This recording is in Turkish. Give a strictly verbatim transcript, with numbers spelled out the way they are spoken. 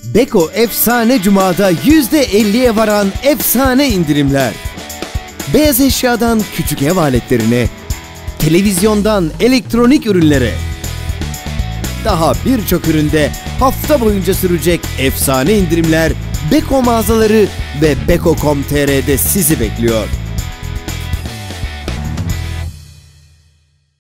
Beko Efsane Cuma'da yüzde elliye varan efsane indirimler. Beyaz eşyadan küçük ev aletlerine, televizyondan elektronik ürünlere, daha birçok üründe hafta boyunca sürecek efsane indirimler Beko mağazaları ve beko nokta com nokta tr'de sizi bekliyor.